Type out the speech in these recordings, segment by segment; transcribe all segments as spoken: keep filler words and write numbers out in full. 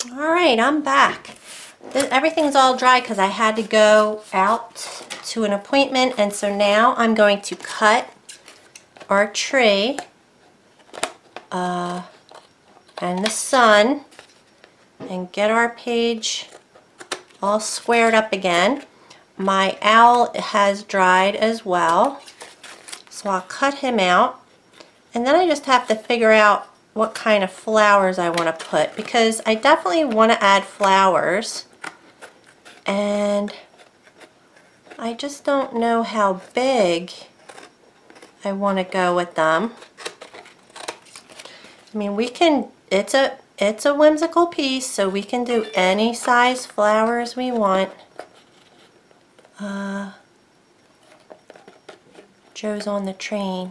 Alright, I'm back. Everything's all dry because I had to go out to an appointment, and so now I'm going to cut our tree uh, and the sun and get our page all squared up again. My owl has dried as well, so I'll cut him out, and then I just have to figure out what kind of flowers I want to put, because I definitely want to add flowers, and I just don't know how big I want to go with them. I mean, we can, it's a it's a whimsical piece, so we can do any size flowers we want. Uh, Joe's on the train.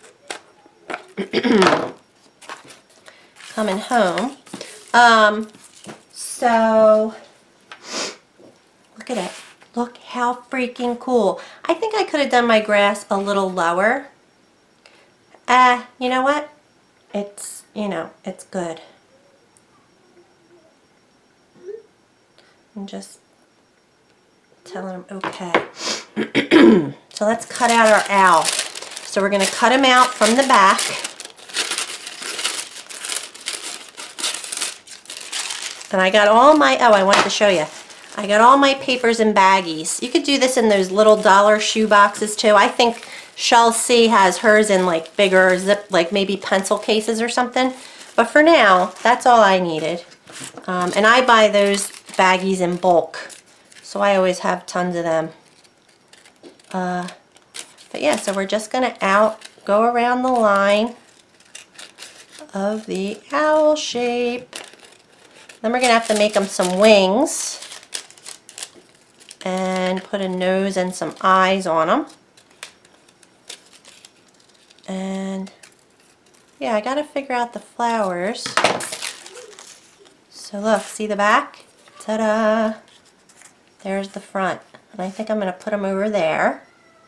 Coming home. Um, so, look at it. Look how freaking cool. I think I could have done my grass a little lower. Uh, you know what? It's, you know, it's good. I'm just telling him okay. So let's cut out our owl. So we're going to cut him out from the back. And I got all my, oh, I wanted to show you. I got all my papers in baggies. You could do this in those little dollar shoe boxes too. I think Shell C has hers in like bigger zip, like maybe pencil cases or something. But for now, that's all I needed. Um, and I buy those baggies in bulk, so I always have tons of them. Uh, but yeah, so we're just going to out go around the line of the owl shape. Then we're going to have to make them some wings and put a nose and some eyes on them. And yeah, I got to figure out the flowers. So look, see the back? Ta-da! There's the front. And I think I'm going to put them over there.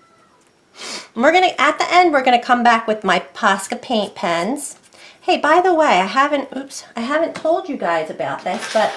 And we're going to, at the end, we're going to come back with my Posca paint pens. Hey, by the way, I haven't, oops, I haven't told you guys about this, but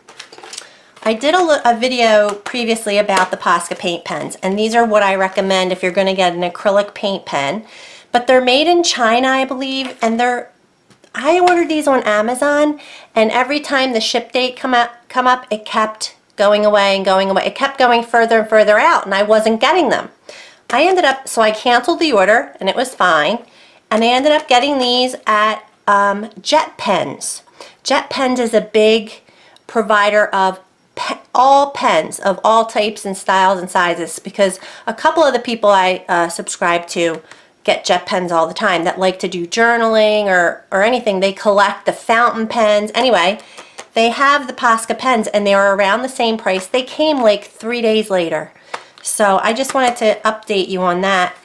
I did a, a video previously about the Posca paint pens, and these are what I recommend if you're going to get an acrylic paint pen. But they're made in China, I believe, and they're, I ordered these on Amazon, and every time the ship date come up, come up, it kept going away and going away. It kept going further and further out, and I wasn't getting them. I ended up, so I canceled the order, and it was fine, and I ended up getting these at Um, Jet Pens. Jet Pens is a big provider of pe all pens of all types and styles and sizes, because a couple of the people I uh, subscribe to get Jet Pens all the time that like to do journaling or, or anything. They collect the fountain pens. Anyway, they have the Posca pens, and they are around the same price. They came like three days later. So I just wanted to update you on that.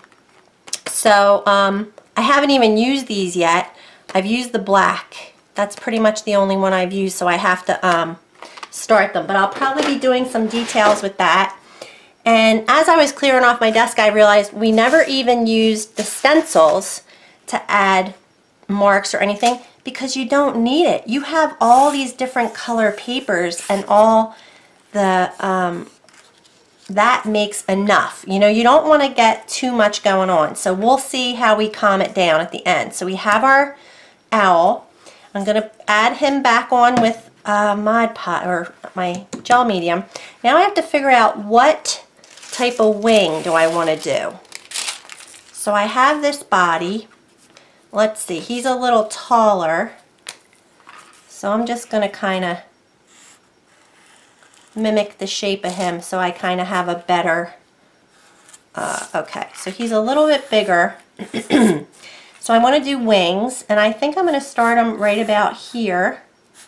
So um, I haven't even used these yet. I've used the black. That's pretty much the only one I've used, so I have to um, start them. But I'll probably be doing some details with that. And as I was clearing off my desk, I realized we never even used the stencils to add marks or anything, because you don't need it. You have all these different color papers, and all the, um, that makes enough. You know, you don't want to get too much going on. So we'll see how we calm it down at the end. So we have our owl. I'm going to add him back on with uh, Mod Podge, or my gel medium. Now I have to figure out what type of wing do I want to do. So I have this body. Let's see, he's a little taller, so I'm just going to kind of mimic the shape of him so I kind of have a better, uh, okay, so he's a little bit bigger. So I want to do wings, and I think I'm going to start them right about here.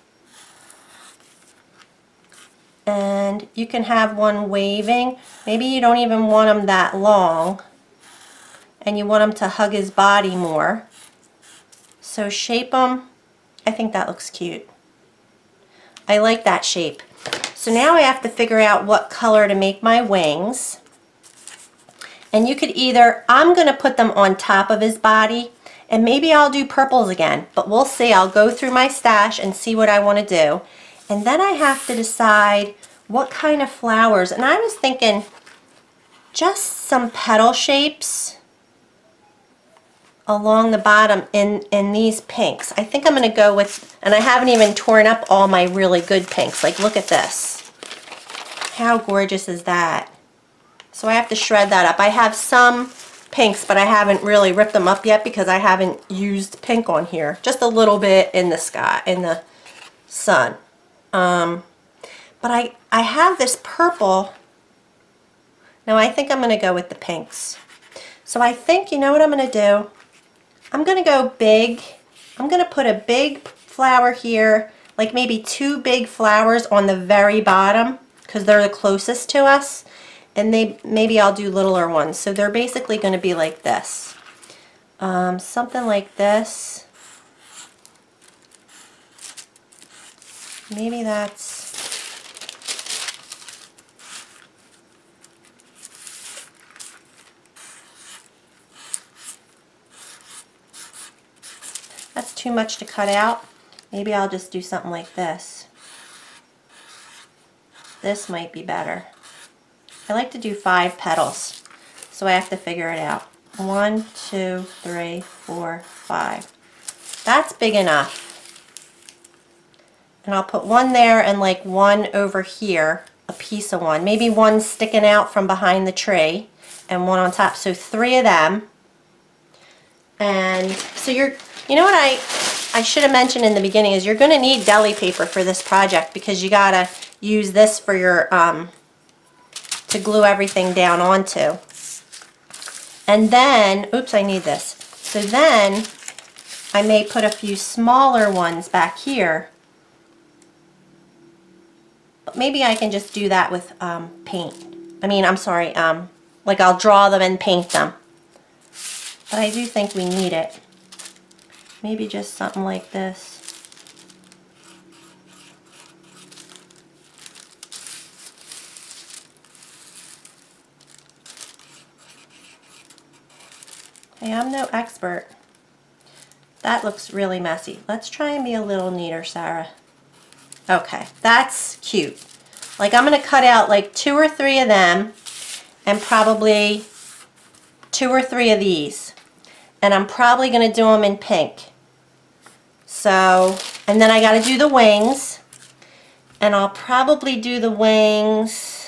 And you can have one waving. Maybe you don't even want them that long, and you want him to hug his body more. So shape them. I think that looks cute. I like that shape. So now I have to figure out what color to make my wings. And you could either, I'm going to put them on top of his body, and maybe I'll do purples again, but we'll see. I'll go through my stash and see what I want to do. And then I have to decide what kind of flowers. And I was thinking just some petal shapes along the bottom in, in these pinks. I think I'm going to go with, and I haven't even torn up all my really good pinks. Like, look at this. How gorgeous is that? So I have to shred that up. I have some pinks, but I haven't really ripped them up yet because I haven't used pink on here. Just a little bit in the sky, in the sun. Um, but I, I have this purple. Now I think I'm going to go with the pinks. So I think, you know what I'm going to do? I'm going to go big. I'm going to put a big flower here, like maybe two big flowers on the very bottom because they're the closest to us. And they, maybe I'll do littler ones. So they're basically going to be like this. Um, something like this. Maybe that's... That's too much to cut out. Maybe I'll just do something like this. This might be better. I like to do five petals, so I have to figure it out. One, two, three, four, five. That's big enough. And I'll put one there and like one over here, a piece of one. Maybe one sticking out from behind the tree and one on top. So three of them. And so you're, you know what I, I should have mentioned in the beginning is you're going to need deli paper for this project because you got to use this for your, um, to glue everything down onto. And then, oops, I need this. So then I may put a few smaller ones back here. But maybe I can just do that with um, paint. I mean, I'm sorry, um, like I'll draw them and paint them. But I do think we need it. Maybe just something like this. Hey, I'm no expert. That looks really messy. Let's try and be a little neater, Sarah. Okay, that's cute. Like I'm going to cut out like two or three of them and probably two or three of these. And I'm probably going to do them in pink. So, and then I got to do the wings. And I'll probably do the wings.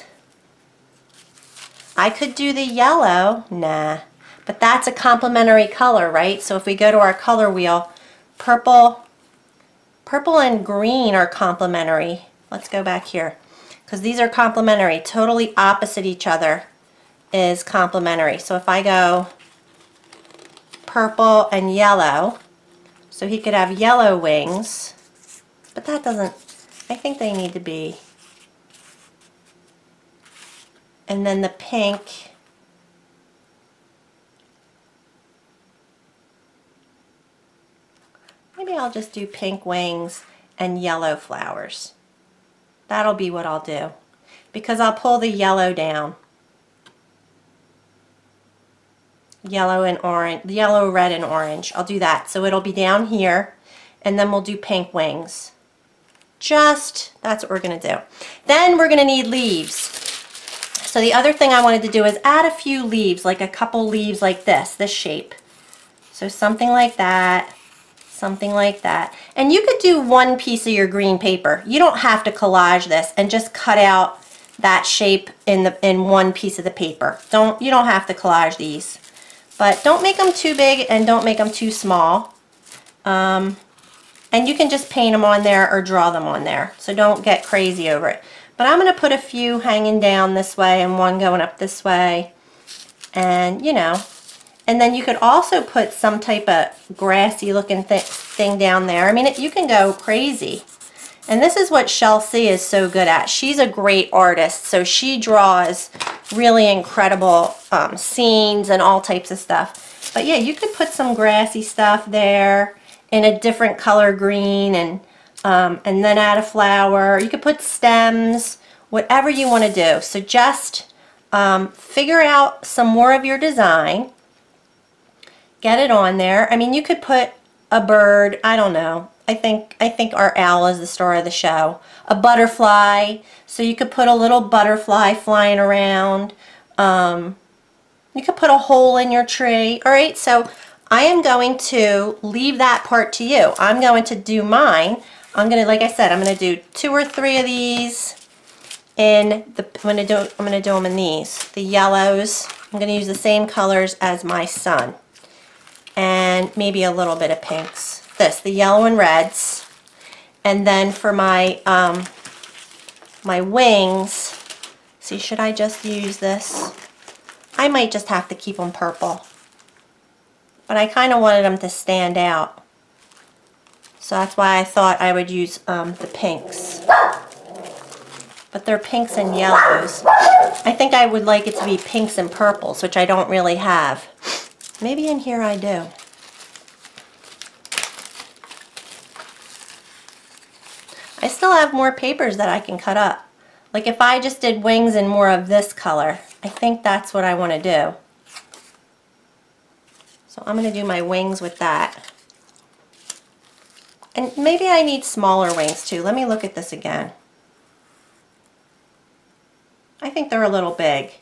I could do the yellow. Nah. But that's a complementary color, right? So if we go to our color wheel, purple, purple and green are complementary. Let's go back here. Because these are complementary. Totally opposite each other is complementary. So if I go purple and yellow, so he could have yellow wings, but that doesn't, I think they need to be. And then the pink, maybe I'll just do pink wings and yellow flowers. That'll be what I'll do, because I'll pull the yellow down. Yellow and orange, yellow, red, and orange. I'll do that. So it'll be down here, and then we'll do pink wings. Just, that's what we're going to do. Then we're going to need leaves. So the other thing I wanted to do is add a few leaves, like a couple leaves like this, this shape. So something like that, something like that. And you could do one piece of your green paper. You don't have to collage this and just cut out that shape in the in one piece of the paper. Don't, you don't have to collage these. But don't make them too big and don't make them too small. Um, and you can just paint them on there or draw them on there. So don't get crazy over it. But I'm going to put a few hanging down this way and one going up this way. And, you know. And then you could also put some type of grassy looking th thing down there. I mean, it, you can go crazy. And this is what Chelsea is so good at. She's a great artist. So she draws really incredible um, scenes and all types of stuff. But yeah, you could put some grassy stuff there in a different color green and um, and then add a flower. You could put stems, whatever you want to do. So just um, figure out some more of your design. Get it on there. I mean, you could put a bird, I don't know. I think I think our owl is the star of the show. A butterfly, so you could put a little butterfly flying around. Um, you could put a hole in your tree. All right, so I am going to leave that part to you. I'm going to do mine. I'm gonna, like I said, I'm gonna do two or three of these in the. I'm gonna do. I'm gonna do them in these. The yellows. I'm gonna use the same colors as my son, and maybe a little bit of pinks. This, the yellow and reds, and then for my um, my wings. See, should I just use this? I might just have to keep them purple, but I kind of wanted them to stand out. So that's why I thought I would use um, the pinks. But they're pinks and yellows. I think I would like it to be pinks and purples, which I don't really have. Maybe in here I do. I still have more papers that I can cut up. Like if I just did wings in more of this color, I think that's what I want to do. So I'm going to do my wings with that. And maybe I need smaller wings too. Let me look at this again. I think they're a little big.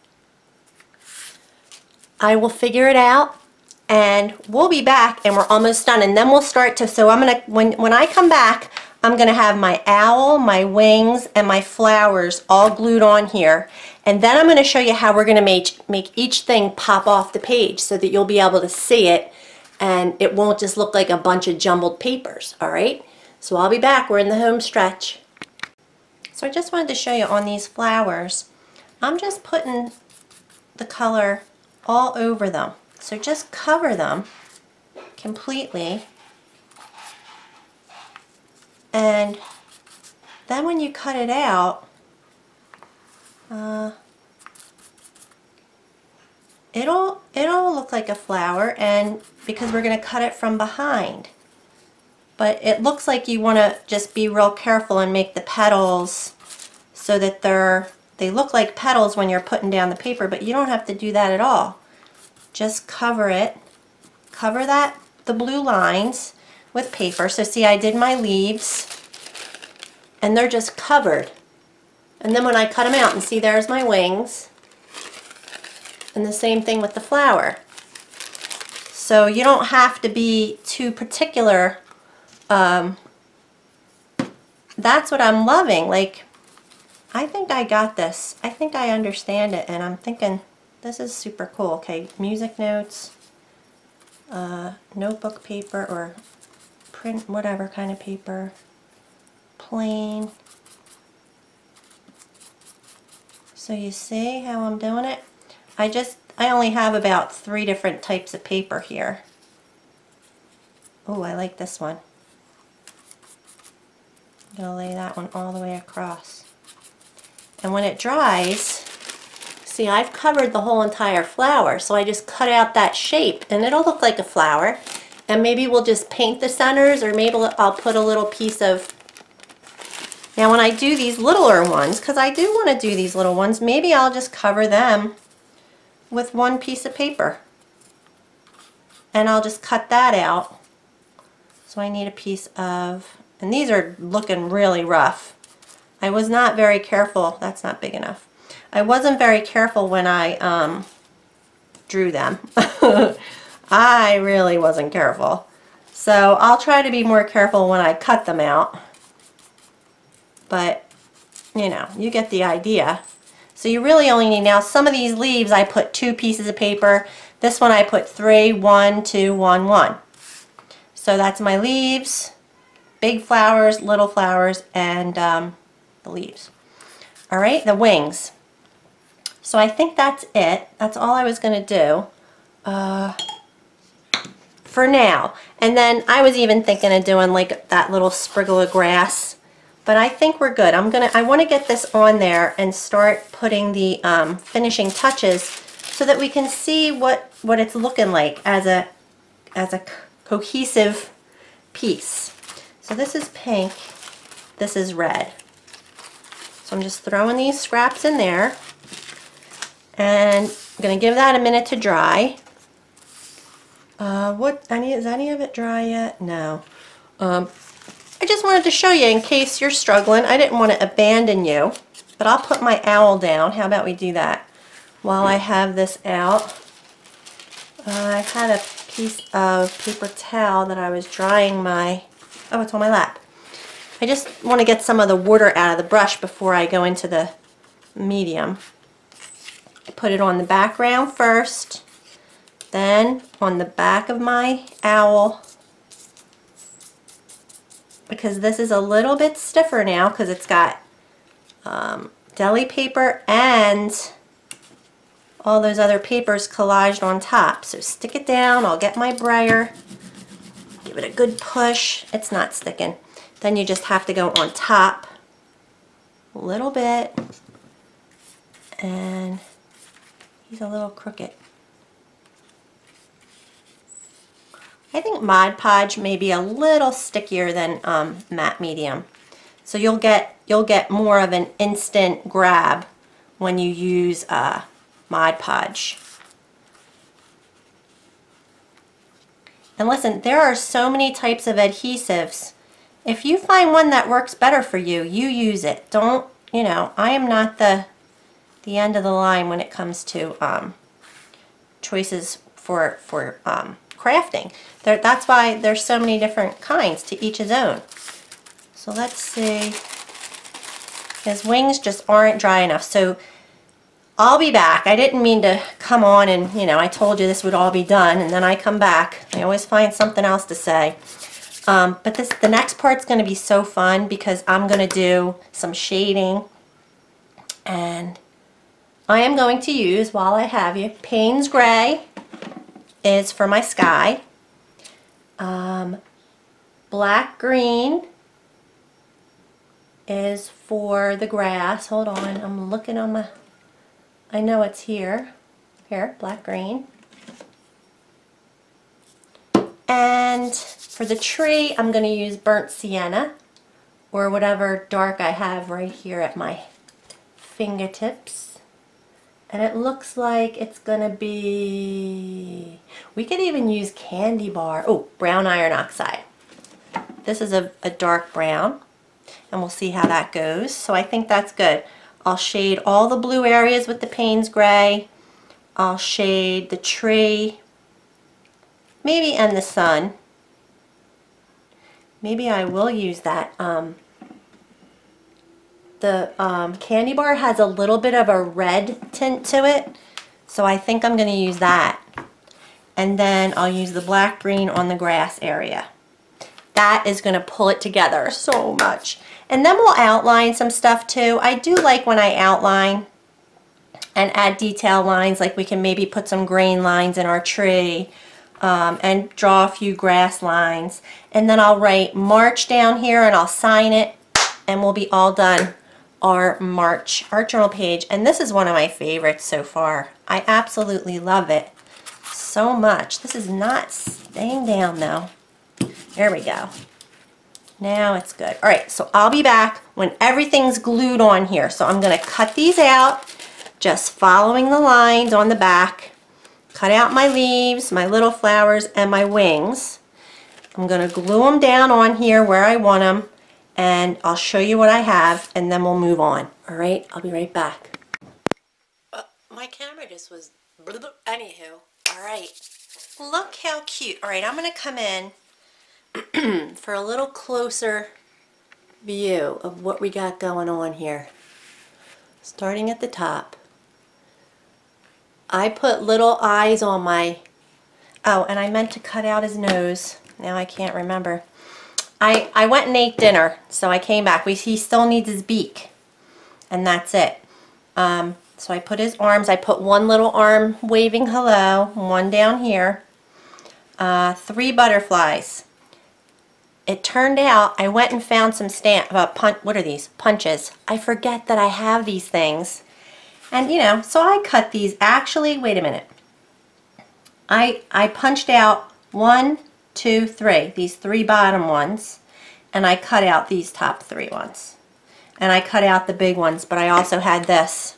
I will figure it out and we'll be back and we're almost done, and then we'll start to, so I'm going to, when, when I come back, I'm going to have my owl, my wings, and my flowers all glued on here. And then I'm going to show you how we're going to make, make each thing pop off the page so that you'll be able to see it and it won't just look like a bunch of jumbled papers, all right? So I'll be back. We're in the home stretch. So I just wanted to show you on these flowers, I'm just putting the color all over them. So just cover them completely. And then when you cut it out, uh, it'll it'll look like a flower, and because we're going to cut it from behind. But it looks like you want to just be real careful and make the petals so that they're they look like petals when you're putting down the paper, but you don't have to do that at all. Just cover it, cover that the blue lines with paper. So see, I did my leaves and they're just covered. And then when I cut them out, and see, there's my wings. And the same thing with the flower. So you don't have to be too particular. Um, that's what I'm loving. Like, I think I got this. I think I understand it, and I'm thinking this is super cool. Okay, music notes, uh, notebook paper or print, whatever kind of paper, plain. So you see how I'm doing it? I just, I only have about three different types of paper here. Oh, I like this one. I'm going to lay that one all the way across. And when it dries, see, I've covered the whole entire flower, so I just cut out that shape and it'll look like a flower. And maybe we'll just paint the centers, or maybe I'll put a little piece of, now when I do these littler ones, because I do want to do these little ones, maybe I'll just cover them with one piece of paper. And I'll just cut that out. So I need a piece of, and these are looking really rough. I was not very careful. That's not big enough. I wasn't very careful when I um, drew them. I really wasn't careful. So I'll try to be more careful when I cut them out. But, you know, you get the idea. So you really only need, now some of these leaves I put two pieces of paper. This one I put three, one, two, one, one. So that's my leaves, big flowers, little flowers, and um, the leaves. All right, the wings. So I think that's it. That's all I was going to do uh, for now. And then I was even thinking of doing like that little spriggle of grass. But I think we're good. I'm gonna. I want to get this on there and start putting the um, finishing touches so that we can see what what it's looking like as a as a cohesive piece. So this is pink. This is red. So I'm just throwing these scraps in there, and I'm gonna give that a minute to dry. Uh, what? Any is any of it dry yet? No. Um, I just wanted to show you in case you're struggling. I didn't want to abandon you, but I'll put my owl down. How about we do that while I have this out? Uh, I had a piece of paper towel that I was drying my, oh, it's on my lap. I just want to get some of the water out of the brush before I go into the medium. I put it on the background first, then on the back of my owl, because this is a little bit stiffer now because it's got um, deli paper and all those other papers collaged on top. So stick it down. I'll get my brayer, give it a good push. It's not sticking. Then you just have to go on top a little bit, and he's a little crooked. I think Mod Podge may be a little stickier than um, matte medium, so you'll get you'll get more of an instant grab when you use uh, Mod Podge. And listen, there are so many types of adhesives. If you find one that works better for you, you use it. Don't, you know, I am not the the end of the line when it comes to um, choices for for um, crafting. There, that's why there's so many different kinds, to each his own. So let's see. His wings just aren't dry enough. So I'll be back. I didn't mean to come on and, you know, I told you this would all be done, and then I come back. I always find something else to say. Um, but this, the next part's going to be so fun because I'm going to do some shading, and I am going to use, while I have you, Payne's Gray is for my sky. Um, black green is for the grass. Hold on, I'm looking on my, I know it's here. Here, black green. And for the tree, I'm going to use burnt sienna, or whatever dark I have right here at my fingertips. And it looks like it's going to be, we could even use candy bar, oh, brown iron oxide. This is a, a dark brown, and we'll see how that goes. So I think that's good. I'll shade all the blue areas with the Payne's Gray. I'll shade the tree, maybe, and the sun. Maybe I will use that. Um, the um, candy bar has a little bit of a red tint to it, so I think I'm going to use that. And then I'll use the black green on the grass area. That is going to pull it together so much. And then we'll outline some stuff too. I do like when I outline and add detail lines, like we can maybe put some grain lines in our tree. Um, and draw a few grass lines, and then I'll write March down here and I'll sign it, and we'll be all done our March art journal page. And this is one of my favorites so far. I absolutely love it so much. This is not staying down though. There we go. Now it's good. Alright, so I'll be back when everything's glued on here. So I'm going to cut these out, just following the lines on the back. Cut out my leaves, my little flowers, and my wings. I'm going to glue them down on here where I want them, and I'll show you what I have, and then we'll move on. All right, I'll be right back. Uh, my camera just was, anywho. All right, look how cute. All right, I'm going to come in for a little closer view of what we got going on here. Starting at the top. I put little eyes on my, oh, and I meant to cut out his nose. Now I can't remember. I, I went and ate dinner, so I came back. We, he still needs his beak, and that's it. Um, so I put his arms. I put one little arm waving hello, one down here, uh, three butterflies. It turned out I went and found some stamp, uh, pun what are these? Punches. I forget that I have these things. And, you know, so I cut these. Actually, wait a minute. I, I punched out one, two, three. These three bottom ones. And I cut out these top three ones. And I cut out the big ones, but I also had this.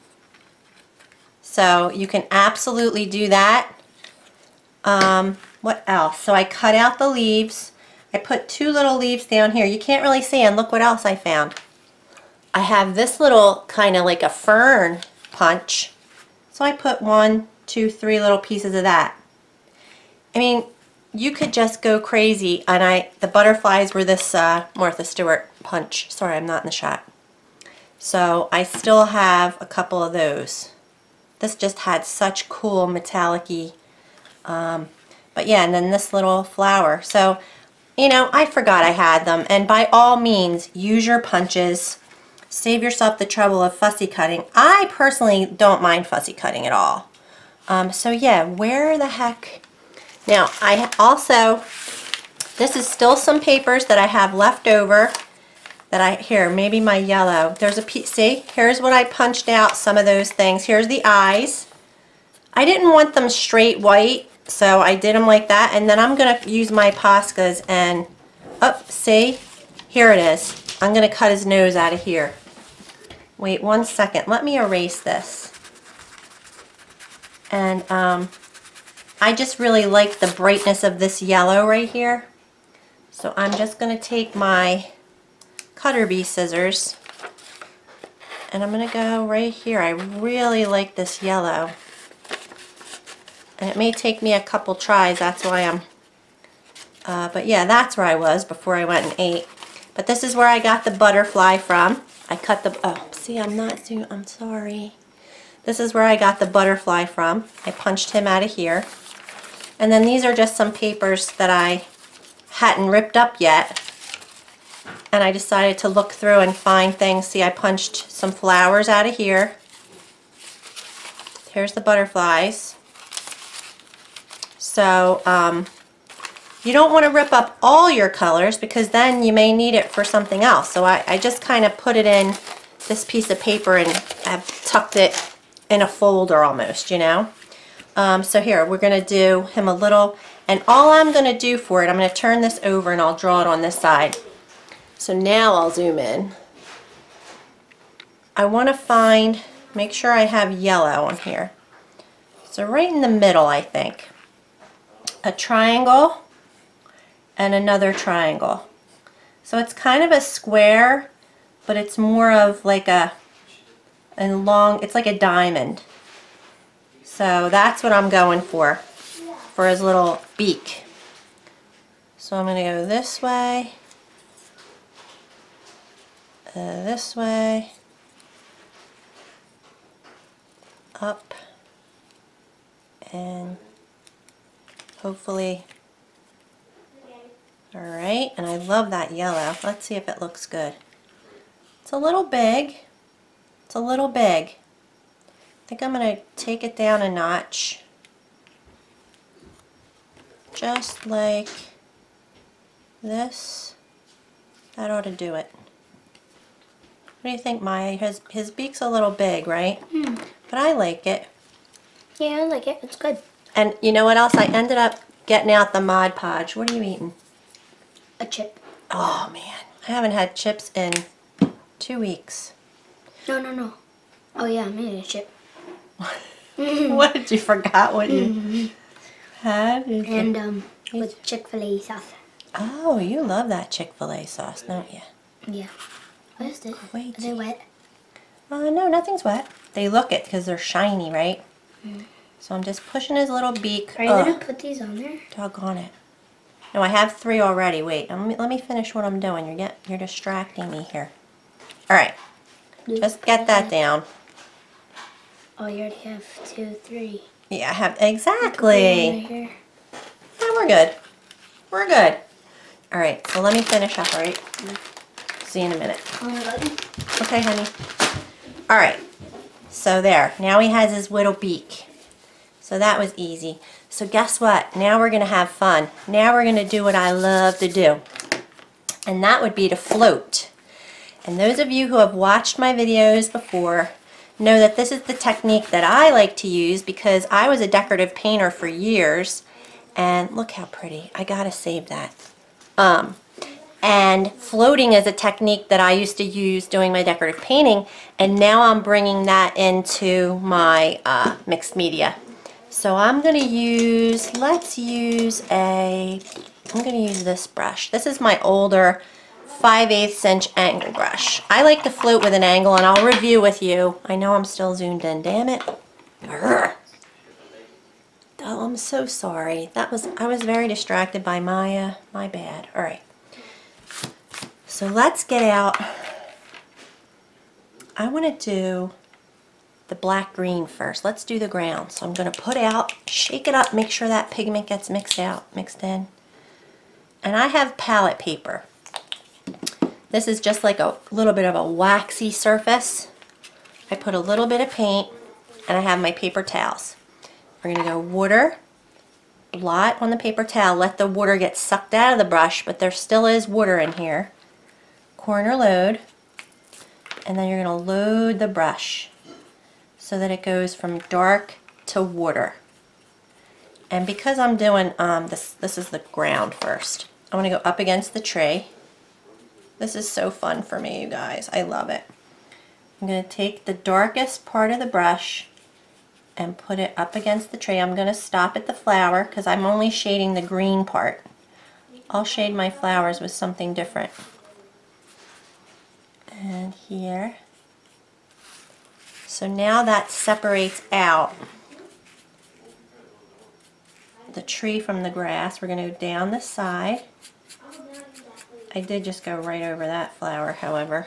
So you can absolutely do that. Um, what else? So I cut out the leaves. I put two little leaves down here. You can't really see, and look what else I found. I have this little kind of like a fern punch. So I put one, two, three little pieces of that. I mean, you could just go crazy. And I, the butterflies were this uh, Martha Stewart punch. Sorry, I'm not in the shot. So I still have a couple of those. This just had such cool metallic-y, um, but yeah, and then this little flower. So, you know, I forgot I had them. And by all means, use your punches. Save yourself the trouble of fussy cutting. I personally don't mind fussy cutting at all. Um, so yeah, where the heck? Now, I also, this is still some papers that I have left over that I, here, maybe my yellow. There's a piece, see, here's what I punched out, some of those things. Here's the eyes. I didn't want them straight white, so I did them like that. And then I'm gonna use my Poscas and, oh, see, here it is. I'm gonna cut his nose out of here. Wait one second, let me erase this. And um, I just really like the brightness of this yellow right here. So I'm just gonna take my cutter bee scissors and I'm gonna go right here. I really like this yellow. And it may take me a couple tries, that's why I'm, uh, but yeah, that's where I was before I went and ate. But this is where I got the butterfly from. I cut the, oh, see, I'm not doing, I'm sorry. This is where I got the butterfly from. I punched him out of here. And then these are just some papers that I hadn't ripped up yet. And I decided to look through and find things. See, I punched some flowers out of here. Here's the butterflies. So, um, you don't want to rip up all your colors because then you may need it for something else. So I, I just kind of put it in this piece of paper and I've tucked it in a folder almost, you know. Um, so here, we're going to do him a little, and all I'm going to do for it, I'm going to turn this over and I'll draw it on this side. So now I'll zoom in. I want to find, make sure I have yellow on here. So right in the middle, I think. A triangle and another triangle. So it's kind of a square, but it's more of like a, a long, it's like a diamond. So that's what I'm going for, for his little beak. So I'm going to go this way, uh, this way, up, and hopefully. Alright, and I love that yellow. Let's see if it looks good. It's a little big. It's a little big. I think I'm going to take it down a notch. Just like this. That ought to do it. What do you think, Maya? His, his beak's a little big, right? Hmm. But I like it. Yeah, I like it. It's good. And you know what else? I ended up getting out the Mod Podge. What are you eating? A chip. Oh man, I haven't had chips in two weeks. No, no, no. Oh yeah, I made a chip. What did you forgot what you Mm-hmm. had? Is And it- um, with Chick-fil-A sauce. Oh, you love that Chick-fil-A sauce, don't you? Yeah. What is this? Wait. Are they wet? Uh, no, nothing's wet. They look it because they're shiny, right? Mm. So I'm just pushing his little beak. Are you Ugh, gonna put these on there? doggone it. No, I have three already. Wait, let me, let me finish what I'm doing. You're get, you're distracting me here. All right, just get that down. Oh, you already have two, three. Yeah, I have Put one exactly. right here. Yeah, we're good. We're good. All right, so let me finish up. All right. See you in a minute. On the button. Okay, honey. All right. So there. Now he has his little beak. So that was easy. So guess what? Now we're going to have fun. Now we're going to do what I love to do. And that would be to float. And those of you who have watched my videos before know that this is the technique that I like to use because I was a decorative painter for years. And look how pretty. I got to save that. Um, and floating is a technique that I used to use doing my decorative painting. And now I'm bringing that into my uh, mixed media. So I'm going to use, let's use a, I'm going to use this brush. This is my older five eighths inch angle brush. I like to float with an angle, and I'll review with you. I know I'm still zoomed in, damn it. Urgh. Oh, I'm so sorry. That was, I was very distracted by Maya. My bad. All right. So let's get out. I want to do the black green first. Let's do the ground. So I'm going to put out, shake it up, make sure that pigment gets mixed out, mixed in. And I have palette paper. This is just like a little bit of a waxy surface. I put a little bit of paint, and I have my paper towels. We're going to go water, blot on the paper towel, let the water get sucked out of the brush, but there still is water in here. Corner load, and then you're going to load the brush so that it goes from dark to water. And because I'm doing, um, this, this is the ground first, I want to go up against the tree. This is so fun for me, you guys. I love it. I'm going to take the darkest part of the brush and put it up against the tree. I'm going to stop at the flower because I'm only shading the green part. I'll shade my flowers with something different. And here. So now that separates out the tree from the grass. We're going to go down the side. I did just go right over that flower, however,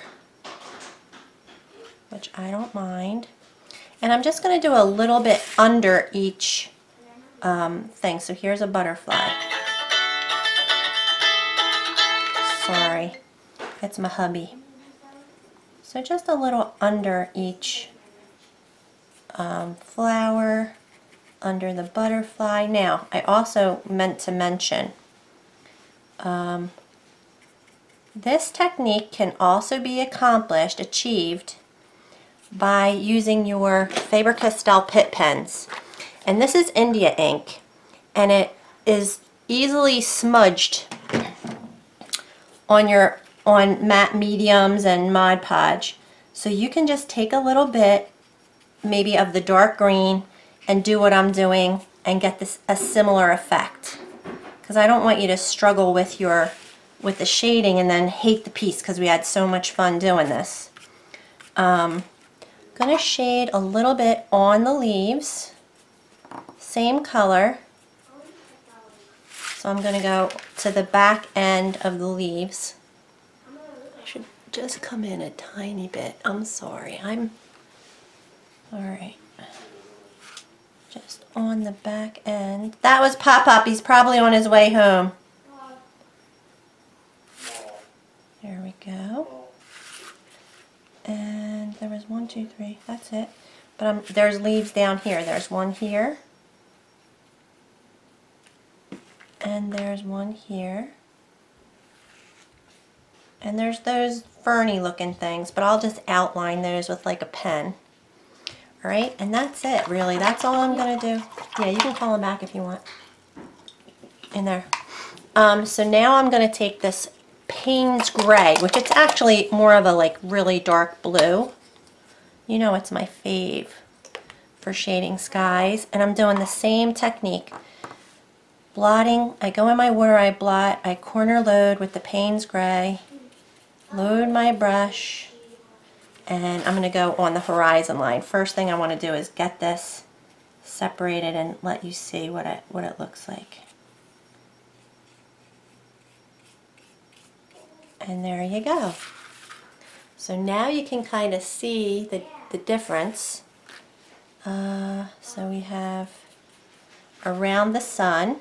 which I don't mind. And I'm just going to do a little bit under each um, thing. So here's a butterfly. Sorry, it's my hubby. So just a little under each um, flower, under the butterfly. Now, I also meant to mention, um, this technique can also be accomplished, achieved, by using your Faber-Castell Pitt pens. And this is India ink, and it is easily smudged on your on matte mediums and Mod Podge. So you can just take a little bit, maybe of the dark green, and do what I'm doing and get this a similar effect. Because I don't want you to struggle with your with the shading and then hate the piece because we had so much fun doing this. Um, gonna shade a little bit on the leaves, same color. So I'm gonna go to the back end of the leaves. I should just come in a tiny bit. I'm sorry. I'm all right. Just on the back end. That was Pop-Up. He's probably on his way home. There we go. And there was one, two, three. That's it. But um, there's leaves down here. There's one here. And there's one here. And there's those ferny looking things, but I'll just outline those with like a pen. Alright, and that's it really. That's all I'm going to do. Yeah, you can call him back if you want. In there. Um, so now I'm going to take this Payne's Gray, which it's actually more of a like really dark blue. You know it's my fave for shading skies. And I'm doing the same technique. Blotting, I go in my water, I blot, I corner load with the Payne's Gray, load my brush, and I'm going to go on the horizon line. First thing I want to do is get this separated and let you see what it, what it looks like. And there you go. So now you can kind of see the, the difference. Uh, so we have around the sun.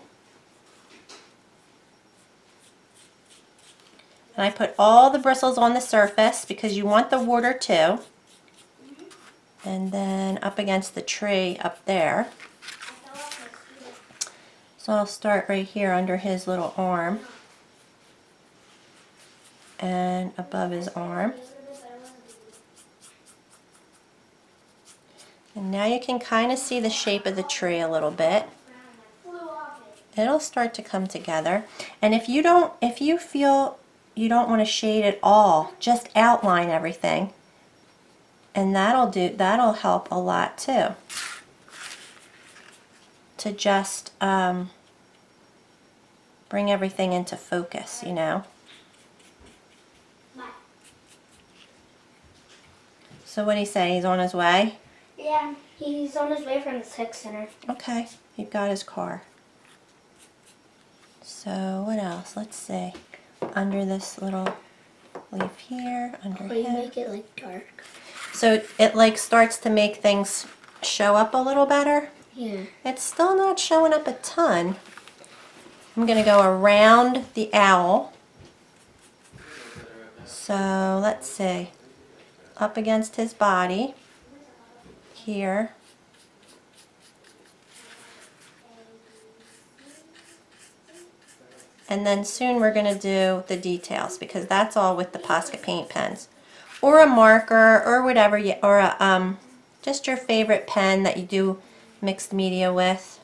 And I put all the bristles on the surface because you want the water too. And then up against the tree up there. So I'll start right here under his little arm. And above his arm. And now you can kind of see the shape of the tree a little bit. It'll start to come together. And if you don't, if you feel you don't want to shade it all, just outline everything. And that'll do, that'll help a lot too. To just um, bring everything into focus, you know. So what do you say? He's on his way? Yeah, he's on his way from the tech center. Okay, he got his car. So what else? Let's see. Under this little leaf here, under Oh, you him. make it like dark. So it like starts to make things show up a little better. Yeah. It's still not showing up a ton. I'm going to go around the owl. So let's see. Up against his body here. And then soon we're going to do the details because that's all with the Posca paint pens. Or a marker or whatever, you, or a, um, just your favorite pen that you do mixed media with.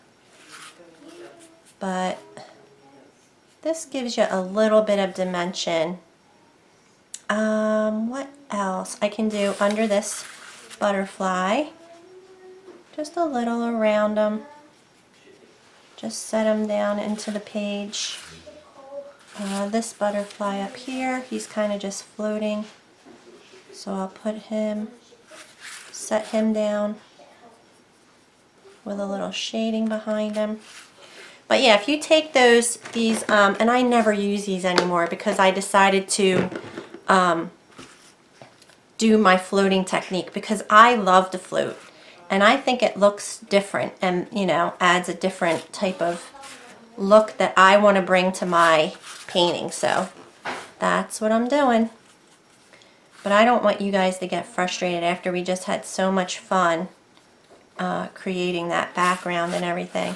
But this gives you a little bit of dimension. Um, what else? I can do under this butterfly. Just a little around them. Just set them down into the page. Uh, this butterfly up here, he's kind of just floating. So I'll put him, set him down with a little shading behind him. But yeah, if you take those, these, um, and I never use these anymore because I decided to um, do my floating technique because I love to float. And I think it looks different and, you know, adds a different type of look that I want to bring to my painting. So that's what I'm doing. But I don't want you guys to get frustrated after we just had so much fun uh, creating that background and everything.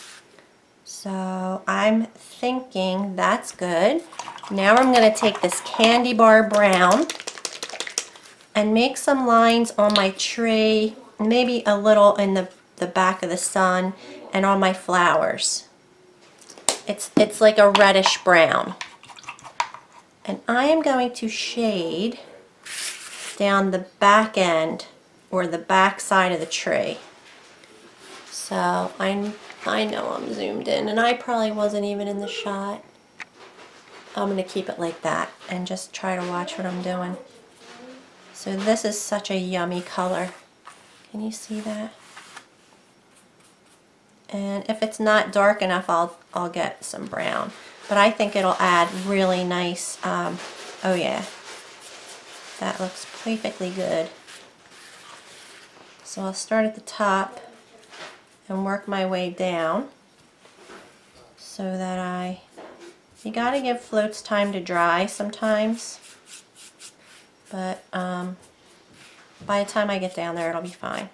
So I'm thinking that's good. Now I'm going to take this candy bar brown and make some lines on my tree, maybe a little in the, the back of the sun and on my flowers. It's, it's like a reddish brown. And I am going to shade down the back end or the back side of the tree. So I'm, I know I'm zoomed in and I probably wasn't even in the shot. I'm going to keep it like that and just try to watch what I'm doing. So this is such a yummy color. Can you see that? And if it's not dark enough, I'll, I'll get some brown. But I think it'll add really nice, um, oh yeah, that looks perfectly good. So I'll start at the top and work my way down so that I, you gotta give floats time to dry sometimes, but um, by the time I get down there it'll be fine.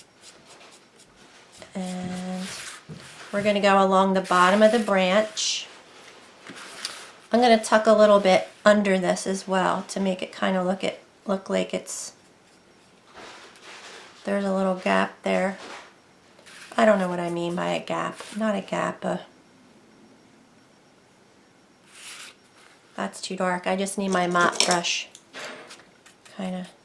And we're going to go along the bottom of the branch. I'm going to tuck a little bit under this as well to make it kind of look it look like it's, there's a little gap there. I don't know what I mean by a gap. Not a gap. Uh, that's too dark. I just need my mop brush. Kind of.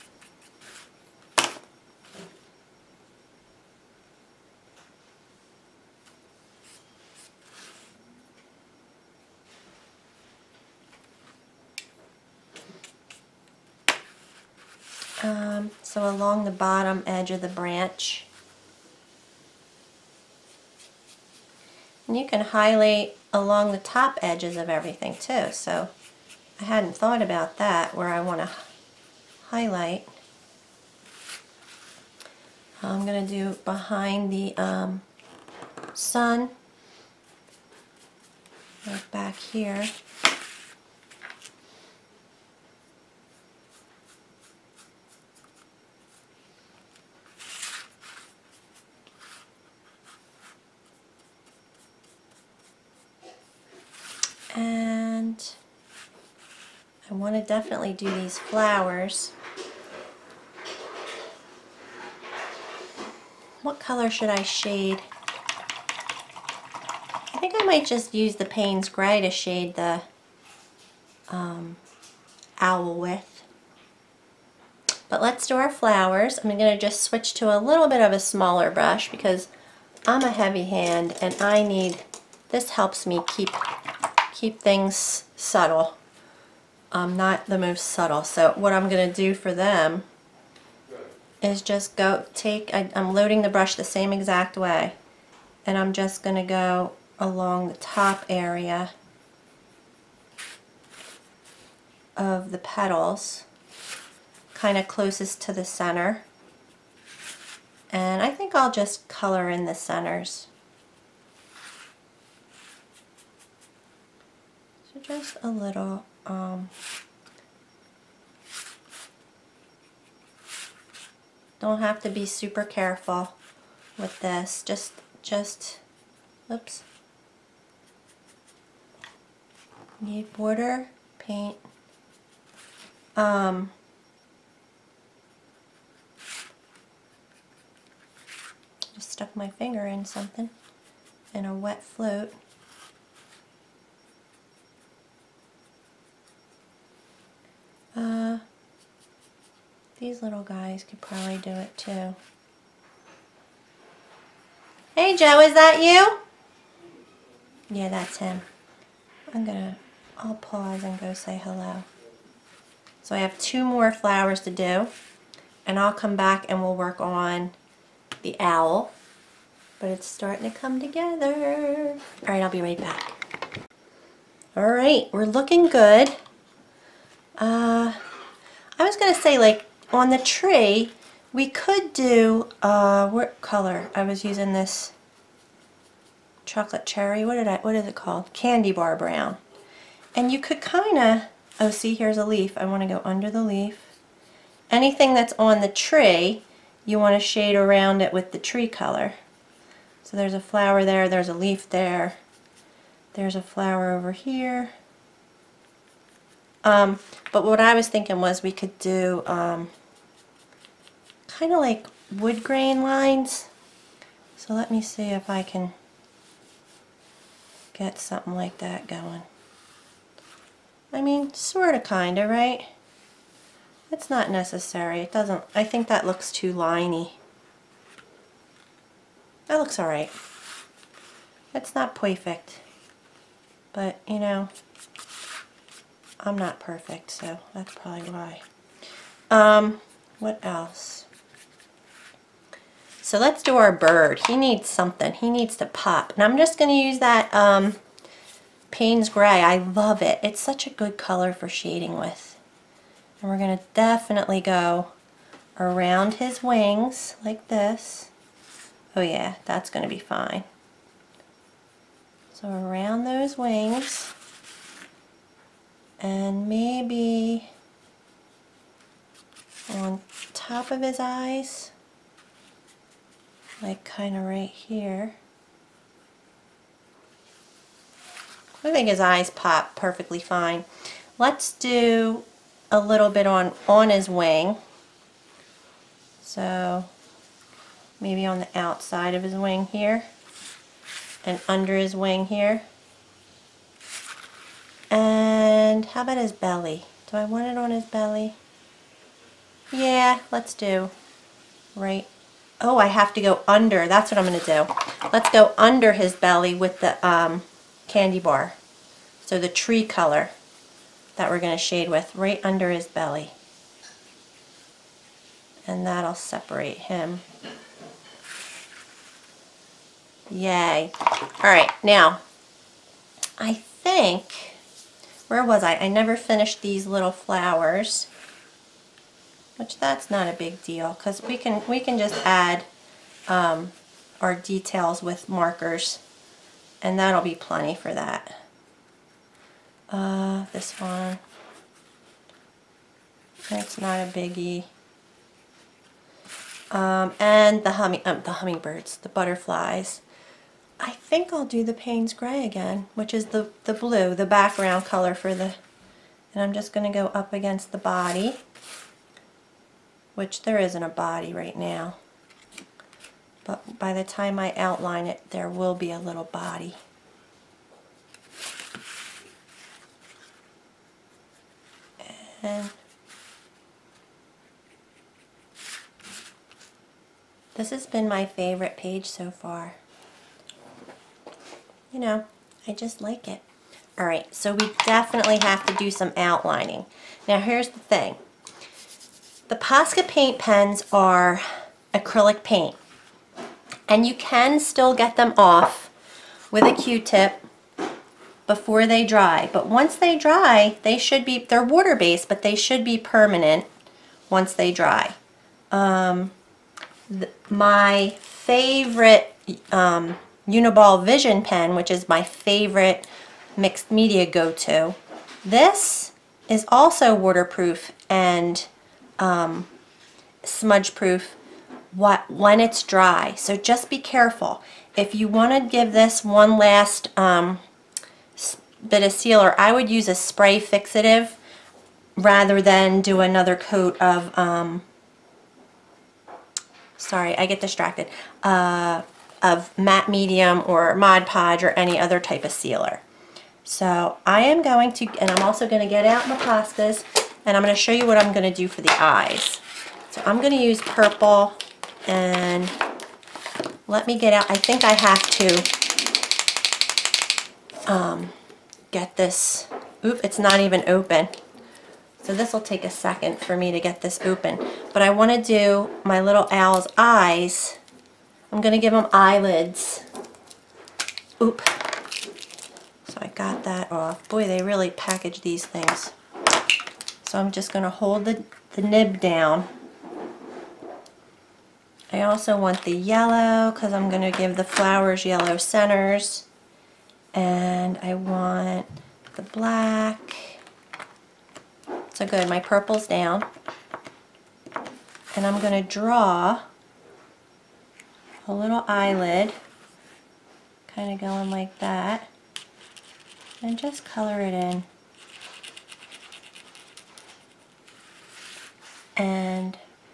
Um, so along the bottom edge of the branch. And you can highlight along the top edges of everything too. So I hadn't thought about that where I want to highlight. I'm going to do behind the um, sun, right back here. And I want to definitely do these flowers. What color should I shade? I think I might just use the Payne's Gray to shade the um, owl with. But let's do our flowers. I'm going to just switch to a little bit of a smaller brush because I'm a heavy hand and I need, this helps me keep keep things subtle. Um, not the most subtle. So what I'm going to do for them is just go take, I, I'm loading the brush the same exact way, and I'm just going to go along the top area of the petals, kind of closest to the center. And I think I'll just color in the centers. So just a little, um, don't have to be super careful with this. Just, just, oops. Need border, paint. Um, just stuck my finger in something, in a wet float. Uh, these little guys could probably do it too. Hey Joe, is that you? Yeah, that's him. I'm gonna, I'll pause and go say hello. So I have two more flowers to do, and I'll come back and we'll work on the owl. But it's starting to come together. All right, I'll be right back. All right, we're looking good. Uh, I was gonna say, like, on the tree, we could do, uh, what color? I was using this chocolate cherry. What did I, what is it called? Candy bar brown. And you could kind of, oh, see, here's a leaf. I want to go under the leaf. Anything that's on the tree, you want to shade around it with the tree color. So there's a flower there, there's a leaf there, there's a flower over here. Um, but what I was thinking was we could do um, kind of like wood grain lines. So let me see if I can get something like that going. I mean, sort of, kind of, right? It's not necessary. It doesn't, I think that looks too liney. That looks alright. It's not perfect. But, you know, I'm not perfect, so that's probably why. Um, what else? So let's do our bird. He needs something. He needs to pop. And I'm just going to use that um, Payne's Gray. I love it. It's such a good color for shading with. And we're going to definitely go around his wings like this. Oh yeah, that's going to be fine. So around those wings, and maybe on top of his eyes, like kind of right here. I think his eyes pop perfectly fine. Let's do a little bit on, on his wing. So maybe on the outside of his wing here, and under his wing here. And how about his belly? Do I want it on his belly? Yeah, let's do right. Oh, I have to go under. That's what I'm going to do. Let's go under his belly with the um, candy bar. So the tree color that we're going to shade with, right under his belly. And that'll separate him. Yay. Alright, now, I think, where was I? I never finished these little flowers, which that's not a big deal, because we can, we can just add um, our details with markers, and that'll be plenty for that. Uh, this one, it's not a biggie. Um, and the humming, um, the hummingbirds, the butterflies. I think I'll do the Payne's Gray again, which is the, the blue, the background color for the, and I'm just going to go up against the body, which there isn't a body right now. But by the time I outline it, there will be a little body. And this has been my favorite page so far. You know, I just like it. Alright, so we definitely have to do some outlining. Now here's the thing. The Posca paint pens are acrylic paint, and you can still get them off with a Q-tip before they dry. But once they dry, they should be, they're water-based, but they should be permanent once they dry. Um, th my favorite um, Uniball Vision pen, which is my favorite mixed media go-to, this is also waterproof and um, smudge proof what when it's dry. So just be careful. If you want to give this one last um, bit of sealer, I would use a spray fixative rather than do another coat of um, sorry, I get distracted, uh, of matte medium or Mod Podge or any other type of sealer. So I am going to, and I'm also going to get out my Poscas, and I'm going to show you what I'm going to do for the eyes. So I'm going to use purple, and let me get out, I think I have to um, get this, oop, it's not even open. So this will take a second for me to get this open. But I want to do my little owl's eyes. I'm going to give them eyelids. Oop. So I got that off. Boy, they really package these things. So I'm just going to hold the, the nib down. I also want the yellow because I'm going to give the flowers yellow centers. And I want the black. So good, my purple's down. And I'm going to draw a little eyelid, kind of going like that, and just color it in. And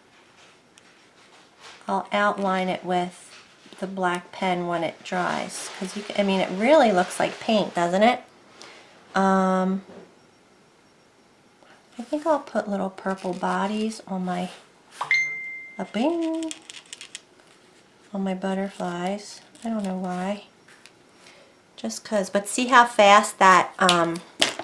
I'll outline it with the black pen when it dries, because you can, I mean, it really looks like paint, doesn't it? Um, I think I'll put little purple bodies on my, a bing, on my butterflies. I don't know why. Just cause, but see how fast that um,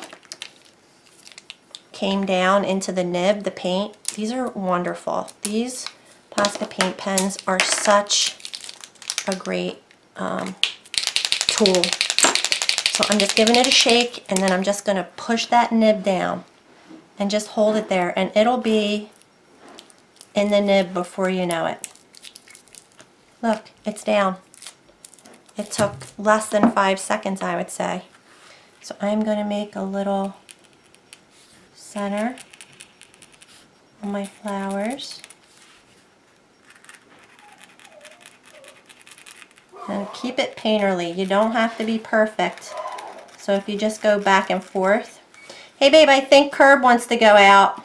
came down into the nib, the paint? These are wonderful. These Posca paint pens are such a great um, tool. So I'm just giving it a shake, and then I'm just going to push that nib down and just hold it there, and it'll be in the nib before you know it. Look, it's down. It took less than five seconds, I would say. So I'm going to make a little center on my flowers. And keep it painterly. You don't have to be perfect. So if you just go back and forth. Hey babe, I think Curb wants to go out.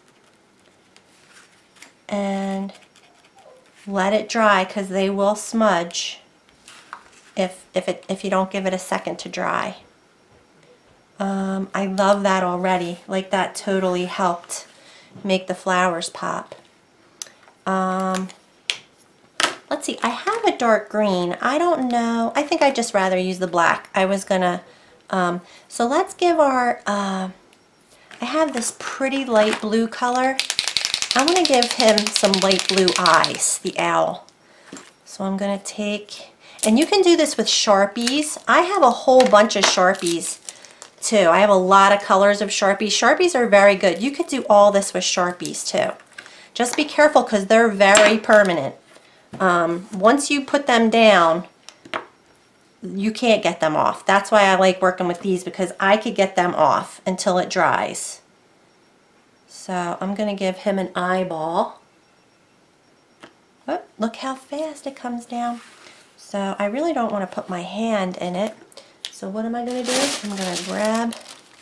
And let it dry, because they will smudge if if it if you don't give it a second to dry. Um, I love that already. Like, that totally helped make the flowers pop. Um, let's see, I have a dark green. I don't know. I think I'd just rather use the black. I was gonna. Um, so let's give our. Uh, I have this pretty light blue color. I want to give him some light blue eyes, the owl. So I'm going to take, and you can do this with Sharpies. I have a whole bunch of Sharpies too. I have a lot of colors of Sharpies. Sharpies are very good. You could do all this with Sharpies too. Just be careful, because they're very permanent. Um, once you put them down, you can't get them off. That's why I like working with these, because I could get them off until it dries. So I'm going to give him an eyeball. Oh, look how fast it comes down. So I really don't want to put my hand in it. So what am I going to do? I'm going to grab,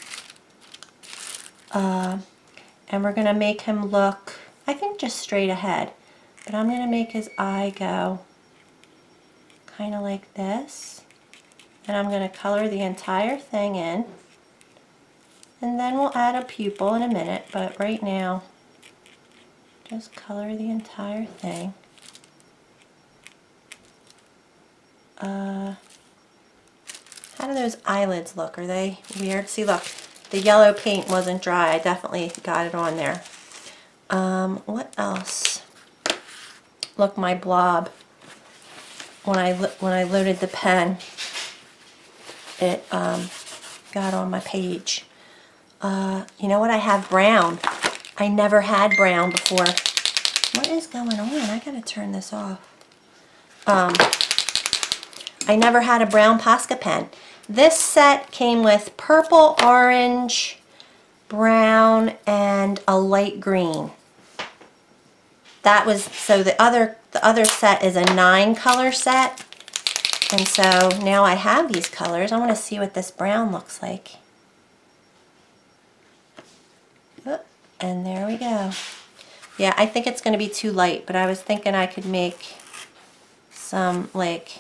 uh, and we're going to make him look, I think, just straight ahead. But I'm going to make his eye go kind of like this. And I'm going to color the entire thing in. And then we'll add a pupil in a minute, but right now, just color the entire thing. Uh, how How do those eyelids look? Are they weird? See, look, the yellow paint wasn't dry. I definitely got it on there. Um, what else? Look, my blob. When I when I loaded the pen, it um, got on my page. Uh, you know what? I have brown. I never had brown before. What is going on? I gotta turn this off. Um, I never had a brown Posca pen. This set came with purple, orange, brown, and a light green. That was, so the other, the other set is a nine color set. And so now I have these colors. I want to see what this brown looks like. Oh, and there we go. Yeah, I think it's going to be too light, but I was thinking I could make some, like,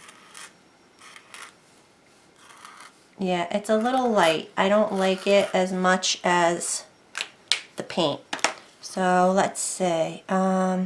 yeah, it's a little light. I don't like it as much as the paint. So let's see. Um,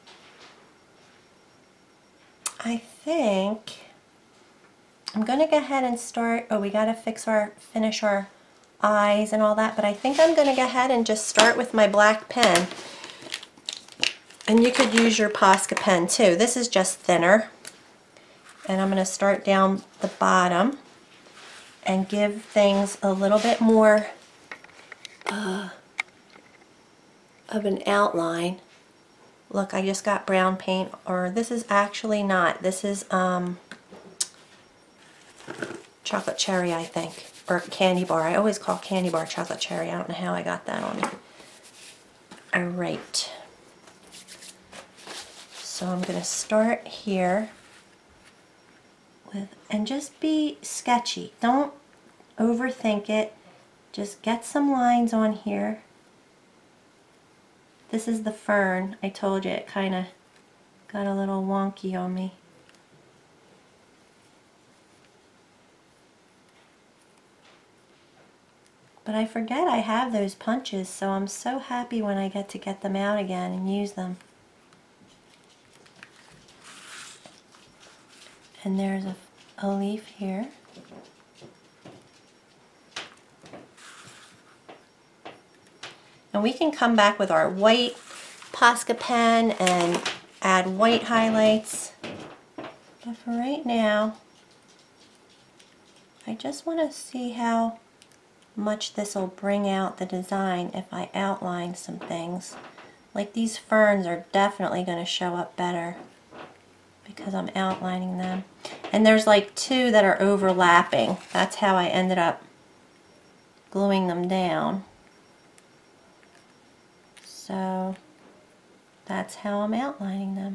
I think I'm going to go ahead and start. Oh, we got to fix our, finish our eyes and all that, but I think I'm going to go ahead and just start with my black pen. And you could use your Posca pen too. This is just thinner. And I'm going to start down the bottom and give things a little bit more uh, of an outline. Look, I just got brown paint, or this is actually not. This is um, chocolate cherry, I think, or candy bar. I always call candy bar chocolate cherry. I don't know how I got that on me. All right. So I'm going to start here with, and just be sketchy. Don't overthink it. Just get some lines on here. This is the fern. I told you it kind of got a little wonky on me. But I forget I have those punches, so I'm so happy when I get to get them out again and use them. And there's a, a leaf here. And we can come back with our white Posca pen and add white highlights. But for right now, I just want to see how much this will bring out the design if I outline some things. Like these ferns are definitely going to show up better because I'm outlining them. And there's like two that are overlapping. That's how I ended up gluing them down. So that's how I'm outlining them.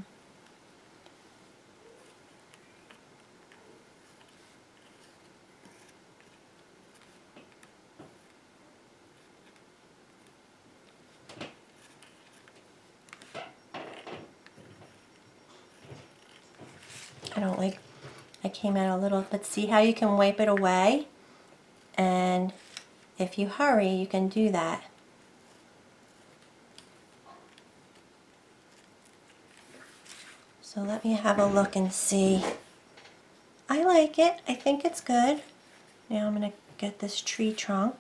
I don't like, I came out a little, but see how you can wipe it away? And if you hurry, you can do that. So let me have a look and see. I like it. I think it's good. Now I'm going to get this tree trunk.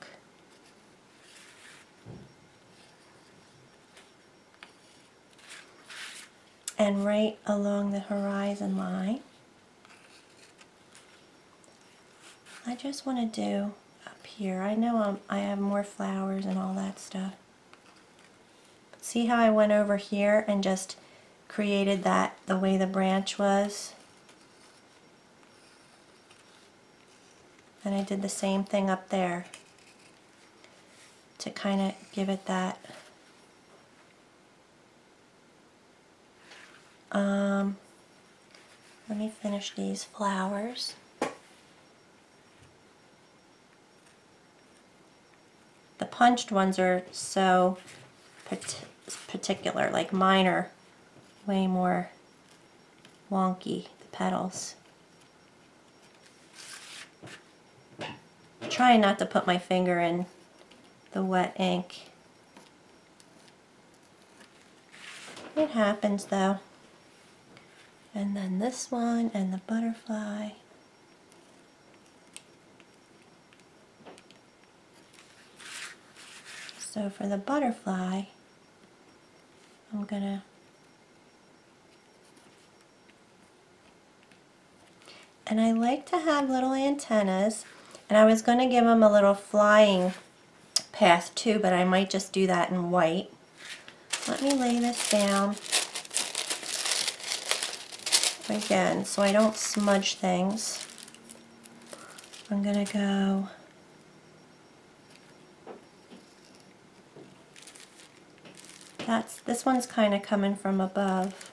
And right along the horizon line, I just want to do up here. I know I'm, I have more flowers and all that stuff. But see how I went over here and just created that the way the branch was? And I did the same thing up there to kind of give it that um, let me finish these flowers. The punched ones are so particular, like mine are way more wonky, the petals. Trying not to put my finger in the wet ink. It happens though. And then this one and the butterfly. So for the butterfly, I'm gonna and I like to have little antennas, and I was going to give them a little flying path too, but I might just do that in white. Let me lay this down again so I don't smudge things. I'm going to go that's this one's kind of coming from above.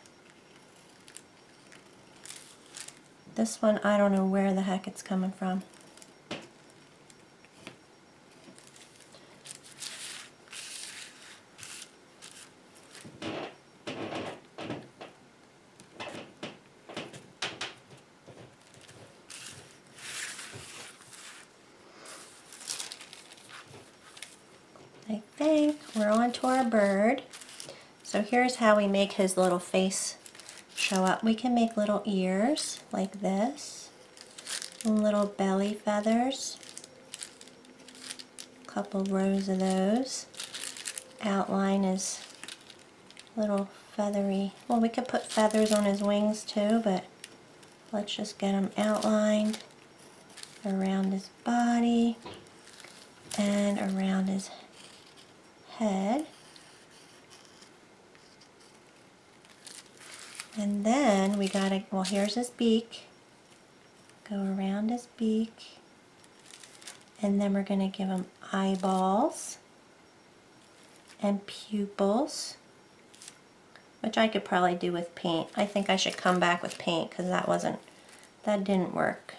This one, I don't know where the heck it's coming from. I think we're on to our bird. So here's how we make his little face show up. We can make little ears like this, and little belly feathers, a couple rows of those. Outline his little feathery, well, we could put feathers on his wings too, but let's just get them outlined around his body and around his head. And then we gotta, well, here's his beak. Go around his beak. And then we're gonna give him eyeballs and pupils, which I could probably do with paint. I think I should come back with paint because that wasn't, that didn't work.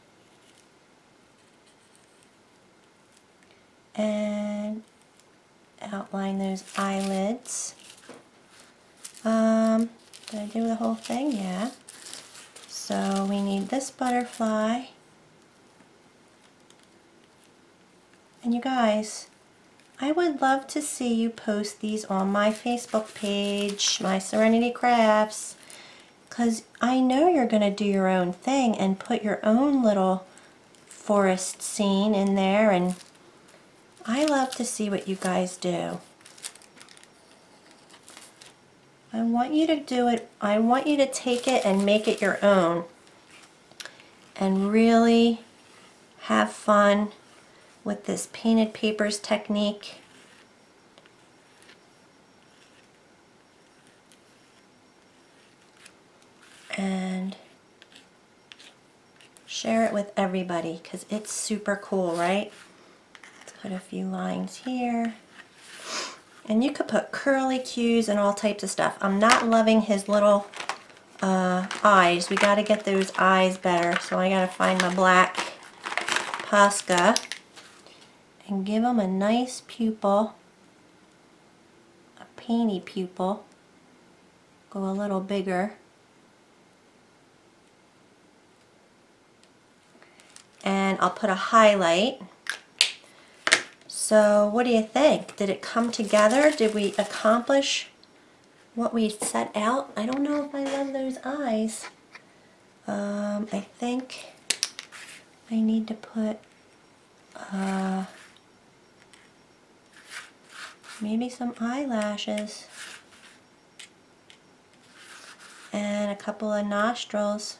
And outline those eyelids. Um, did I do the whole thing? Yeah. So we need this butterfly. And you guys, I would love to see you post these on my Facebook page, my Serenity Crafts, because I know you're going to do your own thing and put your own little forest scene in there, and I love to see what you guys do. I want you to do it, I want you to take it and make it your own and really have fun with this painted papers technique. And share it with everybody because it's super cool, right? Let's put a few lines here. And you could put curly cues and all types of stuff. I'm not loving his little uh, eyes. We got to get those eyes better. So I got to find my black Posca and give him a nice pupil, a painty pupil. Go a little bigger. And I'll put a highlight. So what do you think? Did it come together? Did we accomplish what we set out? I don't know if I love those eyes. Um, I think I need to put uh, maybe some eyelashes and a couple of nostrils.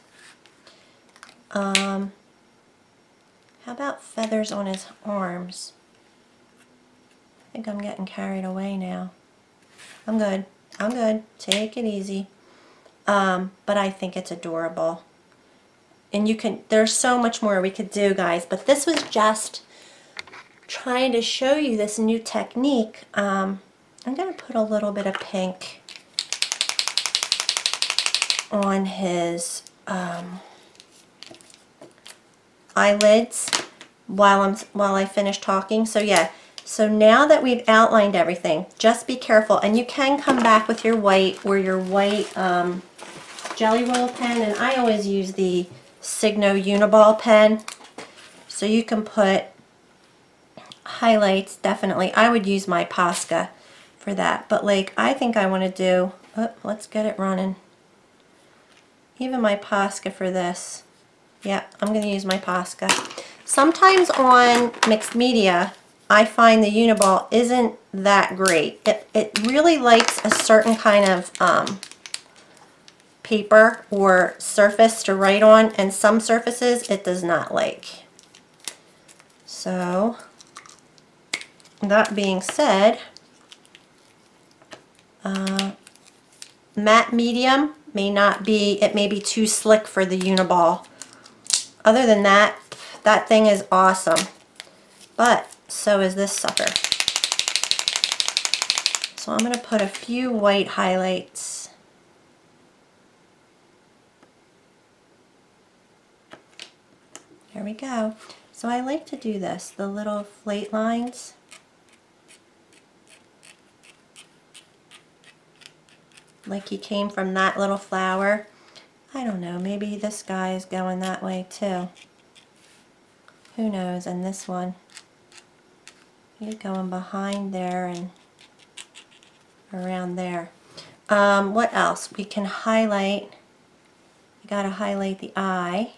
Um, how about feathers on his arms? I think I'm getting carried away now. I'm good. I'm good. Take it easy. Um, but I think it's adorable. And you can, there's so much more we could do, guys, but this was just trying to show you this new technique. Um, I'm going to put a little bit of pink on his um, eyelids while I'm while I finish talking. So yeah. So now that we've outlined everything, just be careful, and you can come back with your white or your white um, Jelly Roll pen, and I always use the Signo Uniball pen. So you can put highlights, definitely. I would use my Posca for that, but like I think I want to do, oh, let's get it running. Even my Posca for this. Yep, I'm going to use my Posca. Sometimes on mixed media, I find the Uniball isn't that great. It, it really likes a certain kind of um, paper or surface to write on, and some surfaces it does not like. So, that being said, uh, matte medium may not be, it may be too slick for the Uniball. Other than that, that thing is awesome. But so is this sucker. So I'm going to put a few white highlights. There we go. So I like to do this, the little flate lines. Like he came from that little flower. I don't know, maybe this guy is going that way too. Who knows? And this one, he's going behind there and around there. Um, what else? We can highlight, you gotta highlight the eye.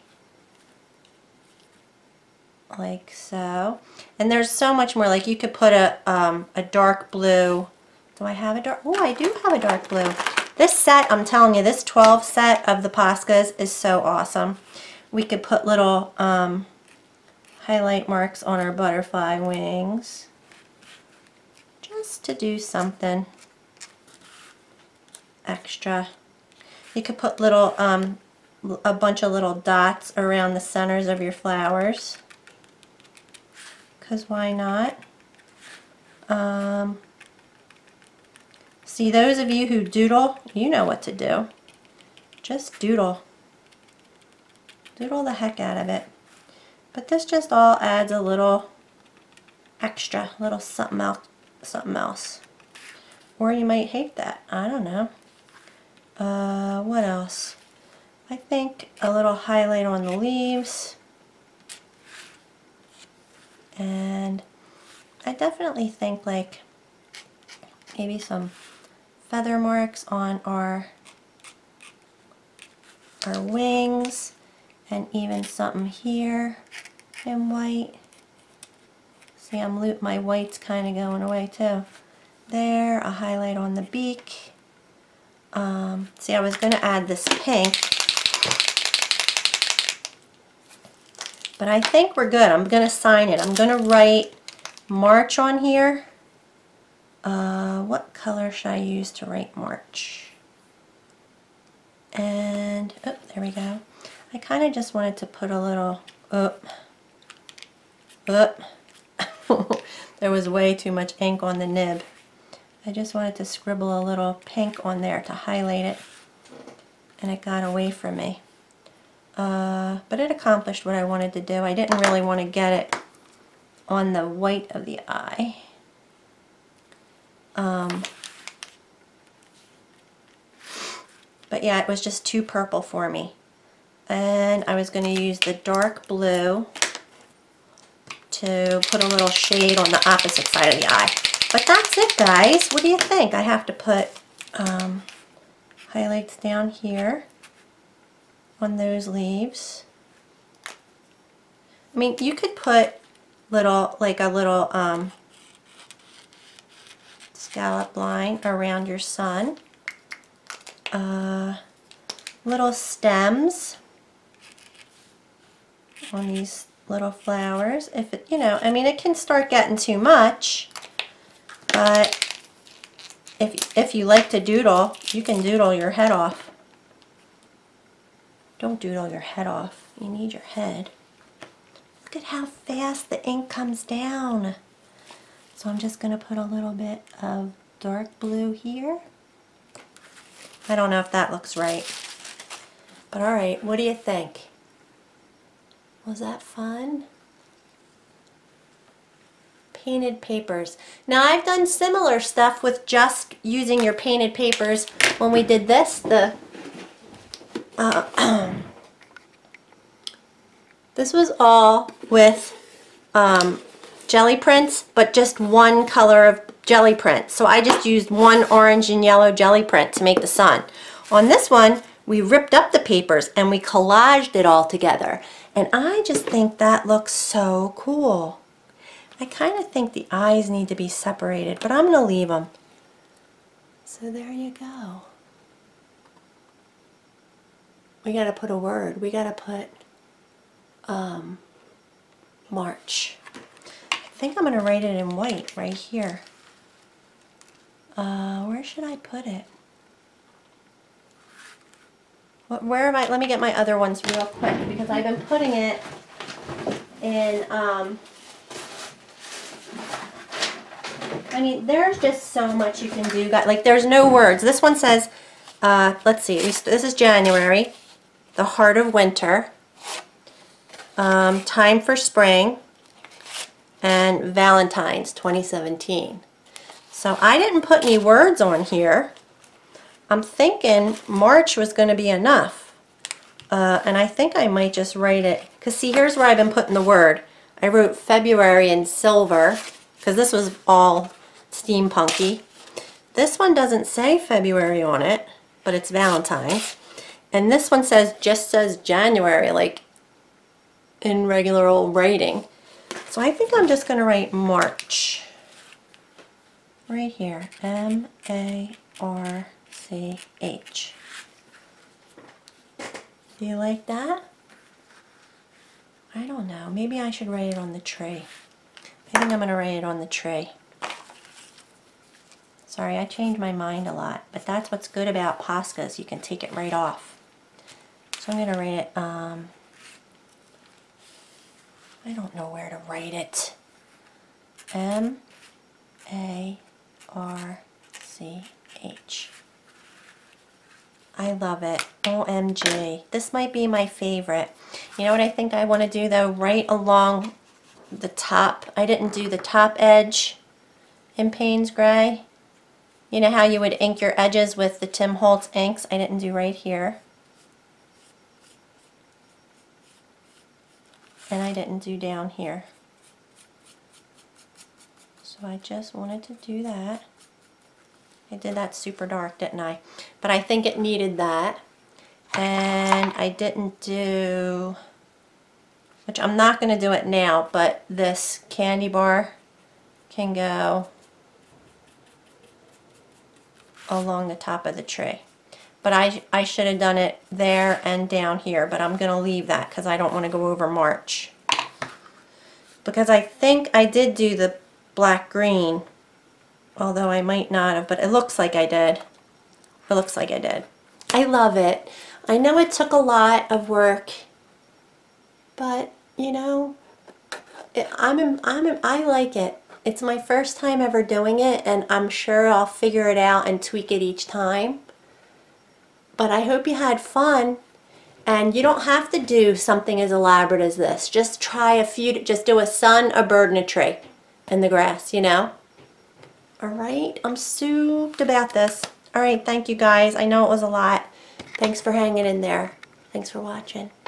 Like so. And there's so much more. Like you could put a, um, a dark blue. Do I have a dark? Oh, I do have a dark blue. This set, I'm telling you, this twelve set of the Poscas is so awesome. We could put little um, highlight marks on our butterfly wings. Just to do something extra. You could put little, um, a bunch of little dots around the centers of your flowers. Because why not? Um, see, those of you who doodle, you know what to do. Just doodle. Doodle the heck out of it. But this just all adds a little extra, little something else, something else. Or you might hate that. I don't know. Uh, what else? I think a little highlight on the leaves. And I definitely think like maybe some feather marks on our our wings, and even something here in white. See, I'm loop my white's kind of going away too. There, a highlight on the beak. Um, see, I was going to add this pink, but I think we're good. I'm going to sign it. I'm going to write March on here. Uh, what color should I use to write March? And, oh, there we go. I kind of just wanted to put a little, oh, oh. There was way too much ink on the nib. I just wanted to scribble a little pink on there to highlight it, and it got away from me. Uh, but it accomplished what I wanted to do. I didn't really want to get it on the white of the eye. Um, but yeah, it was just too purple for me. And I was going to use the dark blue to put a little shade on the opposite side of the eye. But that's it, guys. What do you think? I have to put um, highlights down here on those leaves. I mean, you could put little, like a little um, scallop line around your sun. Uh, little stems on these little flowers. If it, you know, I mean, it can start getting too much. But if, if you like to doodle, you can doodle your head off. Don't doodle your head off. You need your head. Look at how fast the ink comes down. So I'm just going to put a little bit of dark blue here. I don't know if that looks right. But alright, what do you think? Was that fun? Painted papers. Now I've done similar stuff with just using your painted papers when we did this. The uh, this was all with um, jelly prints, but just one color of jelly print. So I just used one orange and yellow jelly print to make the sun. On this one, we ripped up the papers and we collaged it all together. And I just think that looks so cool. I kind of think the eyes need to be separated, but I'm going to leave them. So there you go. We got to put a word. We got to put um, March. I think I'm going to write it in white right here. Uh, where should I put it? What, where am I? Let me get my other ones real quick because I've been putting it in, um, I mean, there's just so much you can do. Like, there's no words. This one says, uh, let's see, this is January, the heart of winter, um, time for spring, and Valentine's twenty seventeen. So I didn't put any words on here. I'm thinking March was going to be enough. Uh, and I think I might just write it, because see, here's where I've been putting the word. I wrote February in silver, because this was all steampunky. This one doesn't say February on it, but it's Valentine's. And this one says, just says January, like in regular old writing. So I think I'm just going to write March. Right here, M A R C H. Do you like that? I don't know. Maybe I should write it on the tree. I think I'm going to write it on the tree. Sorry, I change my mind a lot, but that's what's good about Poscas. You can take it right off. So I'm going to write it, um, I don't know where to write it. M A R C H. I love it. O M G. This might be my favorite. You know what I think I want to do though? Right along the top. I didn't do the top edge in Payne's Gray. You know how you would ink your edges with the Tim Holtz inks? I didn't do right here. And I didn't do down here. So I just wanted to do that. I did that super dark, didn't I? But I think it needed that. And I didn't do, which I'm not going to do it now, but this candy bar can go along the top of the tree. But I, I should have done it there and down here, but I'm going to leave that because I don't want to go over March. Because I think I did do the black green, although I might not have, but it looks like I did. It looks like I did. I love it. I know it took a lot of work, but you know, it, I'm, I'm, I like it. It's my first time ever doing it, and I'm sure I'll figure it out and tweak it each time. But I hope you had fun, and you don't have to do something as elaborate as this. Just try a few, just do a sun, a bird, and a tree, and the grass, you know? Alright, I'm souped about this. Alright, thank you guys. I know it was a lot. Thanks for hanging in there. Thanks for watching.